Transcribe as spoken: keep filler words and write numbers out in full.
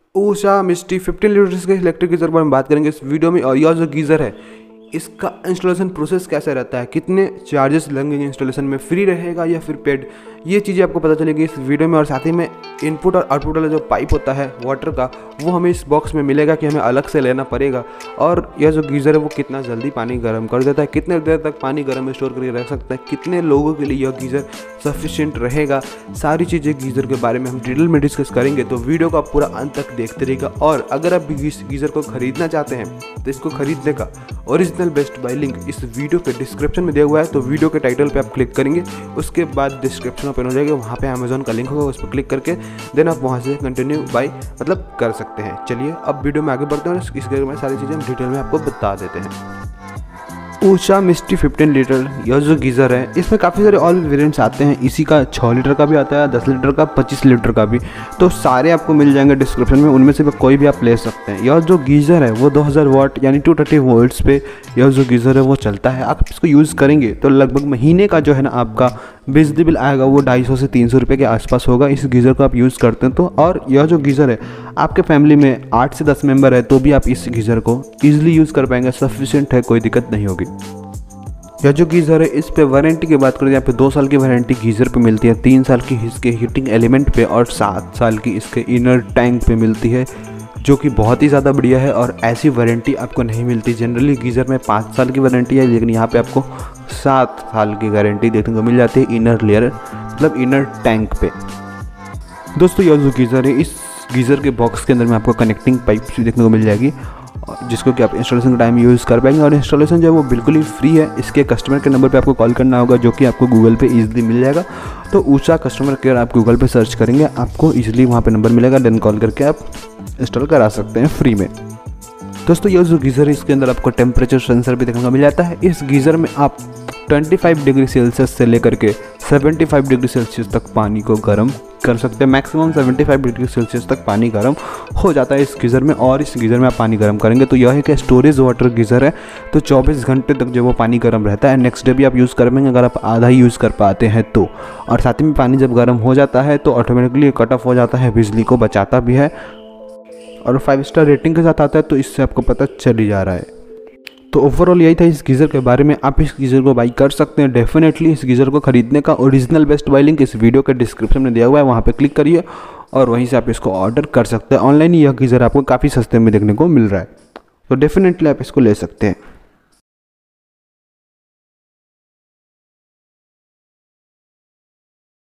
Usha Misty fifteen litres के electric geyser पर हम बात करेंगे इस वीडियो में। और यह जो गीज़र है इसका इंस्टॉलेशन प्रोसेस कैसे रहता है, कितने चार्जेस लगेंगे इंस्टॉलेशन में, फ्री रहेगा या फिर पेड, ये चीज़ें आपको पता चलेगी इस वीडियो में। और साथ ही में इनपुट और आउटपुट वाला जो पाइप होता है वाटर का, वो हमें इस बॉक्स में मिलेगा कि हमें अलग से लेना पड़ेगा। और यह जो गीज़र है वो कितना जल्दी पानी गर्म कर देता है, कितने देर तक पानी गर्म में स्टोर करके रख सकता है, कितने लोगों के लिए यह गीज़र सफिशिएंट रहेगा, सारी चीज़ें गीज़र के बारे में हम डिटेल में डिस्कस करेंगे। तो वीडियो को आप पूरा अंत तक देखते रहिएगा। और अगर आप भी इस गीज़र को खरीदना चाहते हैं तो इसको खरीदने का ओरिजिनल बेस्ट बाय लिंक इस वीडियो के डिस्क्रिप्शन में दिया हुआ है। तो वीडियो के टाइटल पे आप क्लिक करेंगे, उसके बाद डिस्क्रिप्शन ओपन हो जाएगा, वहाँ पे अमेजोन का लिंक होगा, उस पर क्लिक करके देन आप वहाँ से कंटिन्यू बाय मतलब कर सकते हैं। चलिए अब वीडियो में आगे बढ़ते हैं और इसके बारे में सारी चीज़ें हम डिटेल में आपको बता देते हैं। ऊषा मिस्टी फिफ्टीन लीटर यह जो गीज़र है इसमें काफ़ी सारे ऑल वेरिएंट्स आते हैं। इसी का छः लीटर का भी आता है, दस लीटर का, पच्चीस लीटर का भी, तो सारे आपको मिल जाएंगे डिस्क्रिप्शन में, उनमें से कोई भी आप ले सकते हैं। यह जो गीज़र है वो दो हज़ार वाट यानी दो सौ तीस वोल्ट्स पे यह जो गीज़र है वो चलता है। आप इसको यूज़ करेंगे तो लगभग महीने का जो है ना आपका बिजली बिल आएगा वो ढाई सौ से तीन सौ रुपये के आसपास होगा इस गीज़र को आप यूज़ करते हैं तो। और यह जो गीज़र है आपके फैमिली में आठ से दस मेंबर है तो भी आप इस गीज़र को ईजिली यूज़ कर पाएंगे, सफिशिएंट है, कोई दिक्कत नहीं होगी। यह जो गीज़र है इस पे वारंटी की बात करें, यहाँ पे दो साल की वारंटी गीज़र पे मिलती है, तीन साल की इसके हीटिंग एलिमेंट पे और सात साल की इसके इनर टैंक पे मिलती है, जो कि बहुत ही ज़्यादा बढ़िया है। और ऐसी वारंटी आपको नहीं मिलती, जनरली गीज़र में पाँच साल की वारंटी है, लेकिन यहाँ पे आपको सात साल की गारंटी देखने को मिल जाती है इनर लेयर मतलब इनर टैंक पे। दोस्तों यह जो गीज़र है इस गीज़र के बॉक्स के अंदर में आपको कनेक्टिंग पाइप भी देखने को मिल जाएगी, जिसको कि आप इंस्टॉलेशन के टाइम यूज़ कर पाएंगे। और इंस्टॉलेशन जो है वो बिल्कुल ही फ्री है। इसके कस्टमर के नंबर पे आपको कॉल करना होगा, जो कि आपको गूगल पे इजीली मिल जाएगा। तो ऊषा कस्टमर केयर आप गूगल पे सर्च करेंगे, आपको इजीली वहाँ पे नंबर मिलेगा, देन कॉल करके आप इंस्टॉल करा सकते हैं फ्री में। दोस्तों ये जो गीज़र है इसके अंदर आपको टेम्परेचर सेंसर भी देखने को मिल जाता है। इस गीज़र में आप पच्चीस डिग्री सेल्सियस से लेकर के पचहत्तर डिग्री सेल्सियस तक पानी को गर्म कर सकते हैं। मैक्सिमम पचहत्तर डिग्री सेल्सियस तक पानी गर्म हो जाता है इस गीज़र में। और इस गीज़र में आप पानी गर्म करेंगे तो यह है कि स्टोरेज वाटर गीज़र है, तो चौबीस घंटे तक जो वो पानी गर्म रहता है। नेक्स्ट डे भी आप यूज़ कर पाएंगे अगर आप आधा ही यूज़ कर पाते हैं तो। और साथ ही में पानी जब गर्म हो जाता है तो ऑटोमेटिकली कट ऑफ हो जाता है, बिजली को बचाता भी है और फाइव स्टार रेटिंग के साथ आता है, तो इससे आपको पता चल ही जा रहा है। तो ओवरऑल यही था इस गीज़र के बारे में। आप इस गीज़र को बाई कर सकते हैं डेफिनेटली। इस गीज़र को खरीदने का ओरिजिनल बेस्ट बाय लिंक इस वीडियो के डिस्क्रिप्शन में दिया हुआ है, वहाँ पे क्लिक करिए और वहीं से आप इसको ऑर्डर कर सकते हैं। ऑनलाइन यह गीज़र आपको काफ़ी सस्ते में देखने को मिल रहा है, तो डेफिनेटली आप इसको ले सकते हैं।